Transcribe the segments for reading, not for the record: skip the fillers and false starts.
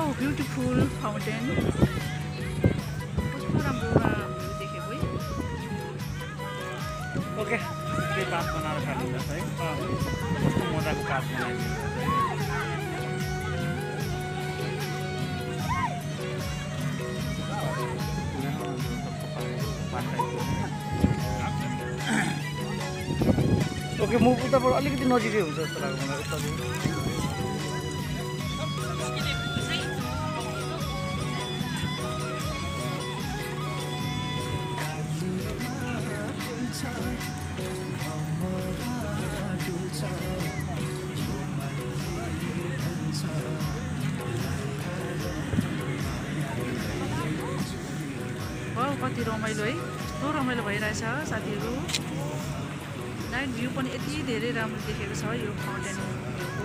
Beautiful fountain कस्तो राम्रो देखेको है। ओके त्यही पास बनाएर खानुहुन्छ है कस्तो मजाको पास बनाइदिन्छ ओके म उताबाट अलिकति नजिकै हुन्छ जस्तो लाग्यो मलाई कति रमाइलो है, कस्तो रमाइलो भइरहेछ साथीहरू। नाइट भ्यू पनि यति धेरै राम्रो देखेको छ यो फाउन्टेनको।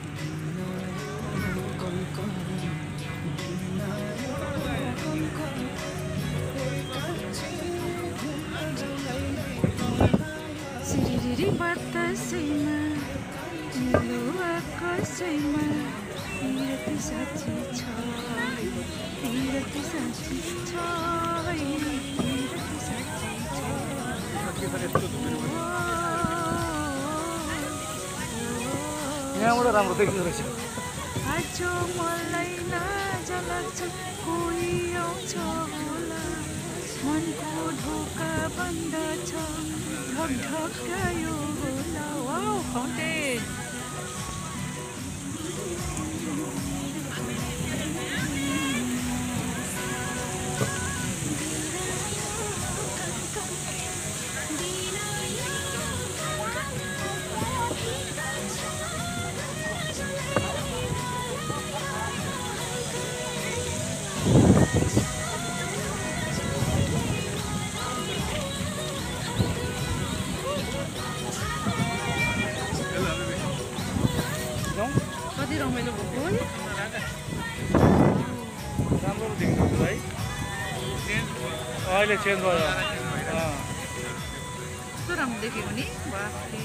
सिरिरी बतासैमा नीलो आकाशैमा तीरथ साक्षी छ, तीरथ साक्षी छ, तीरथ साक्षी छ। यहाँबाट राम्रो देखिँदो रहेछ। आज मलाई लाजा लाग्छ कोही आउँछ होला, मनको ढोका बन्द छ ढकढकायो होला। वाउ फाउन्टेन कति रमाइलो भएको है। राम्रो देखिन्छ है अहिले चेन्ज भयो। कस्तो राम्रो देखेको नि बाफरे।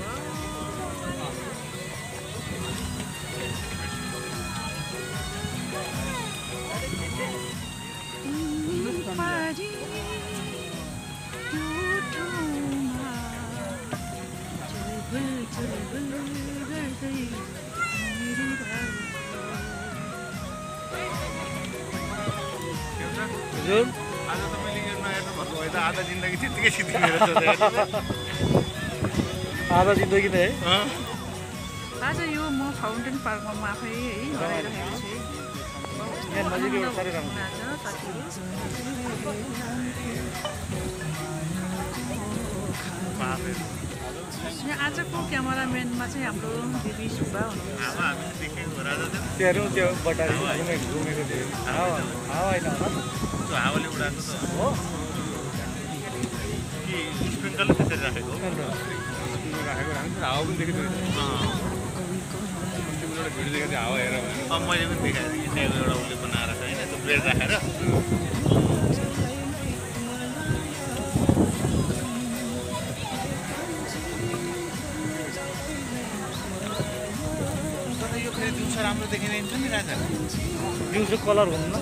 हजुर आज त मैले यो नहेर्नु भएको भए त आधा जिन्दगी त्यतिकै सिद्धिएर आधा जिन्दगी नै है। आज यो म फाउन्टेन पार्कमा म आफै है गराइरहेको छु। यहाँ नजिकै साह्रै राम्रो। यहाँ आजको क्यामेराम्यानमा चाहिँ हाम्रो दिदी सुब्बा हुनुहुन्छ। त्यो त्यो बटारी घुमेको थियो हावा होइन हावाले उडाएको त हो कि स्प्रिङ्कलले त्यसरी राखेको हावा पनि देखेको भिडियो देखेको थियो हावा हेर अब मैले पनि देखाएँ इन्डियाको एउटा उसले बनाएर छ होइन त्यो ब्रेड राखेर यो फेरि दिउँसो राम्रो देखिन्छ नि राजा दिउँसो कलर हुन्न।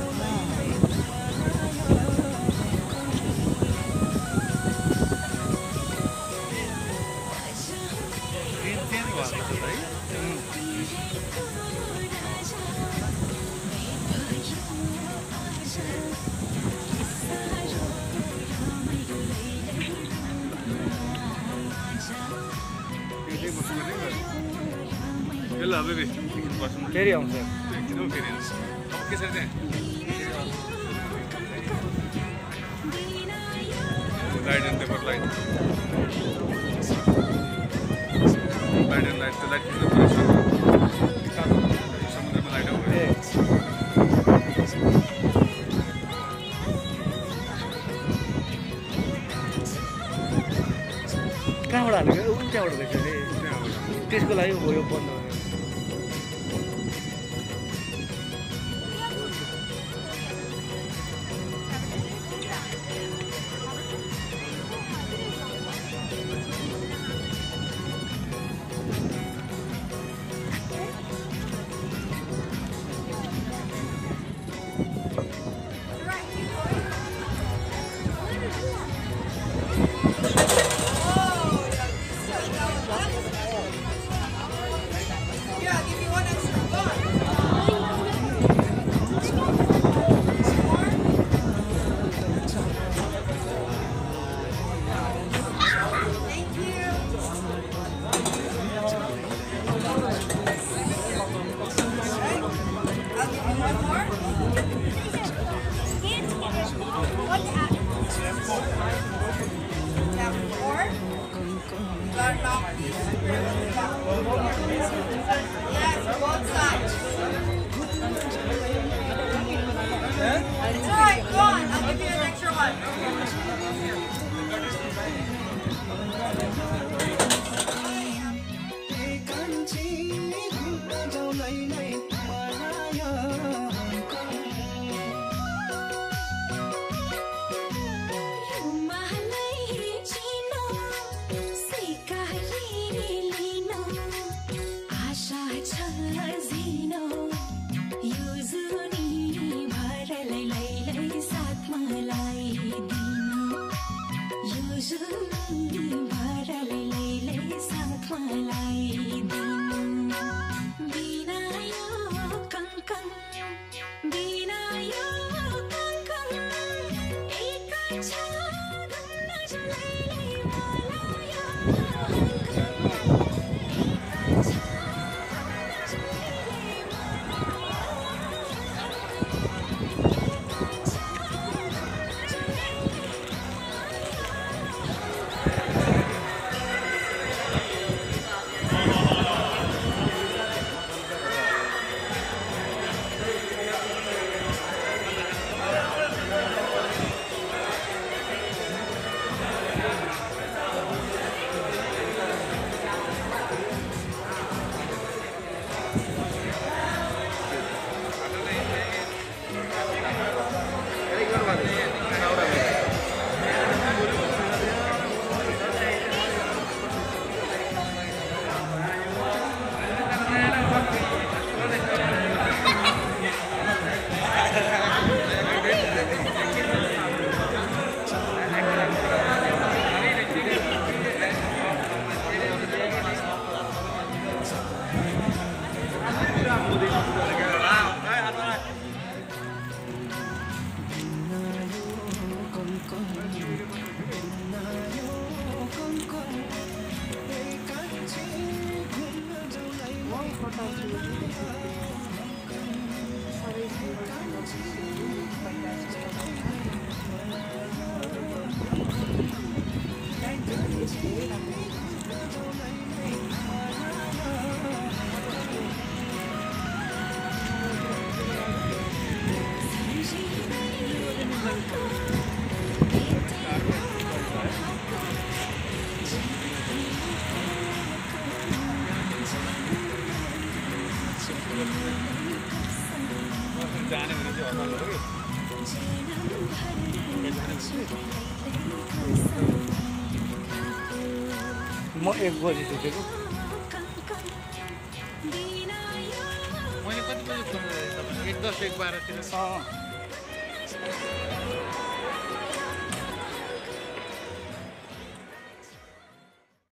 ल बेबी फेरि आउँछ एकदम फेरि आउँछ अब के छ त्यहाँ light and paper light light and light light समुद्रमा लाइट आउँछ कहाँबाट हालेको त्यहाँबाट रहेछ अरे त्यसको लागि भयो बन्द भयो। Yes, both sides. It's alright, go on. I'll give you an extra one. म 1 बजी सुतेको मैले कति बजी फोन गरेँ तपाईँ 1:10 1:12 तिर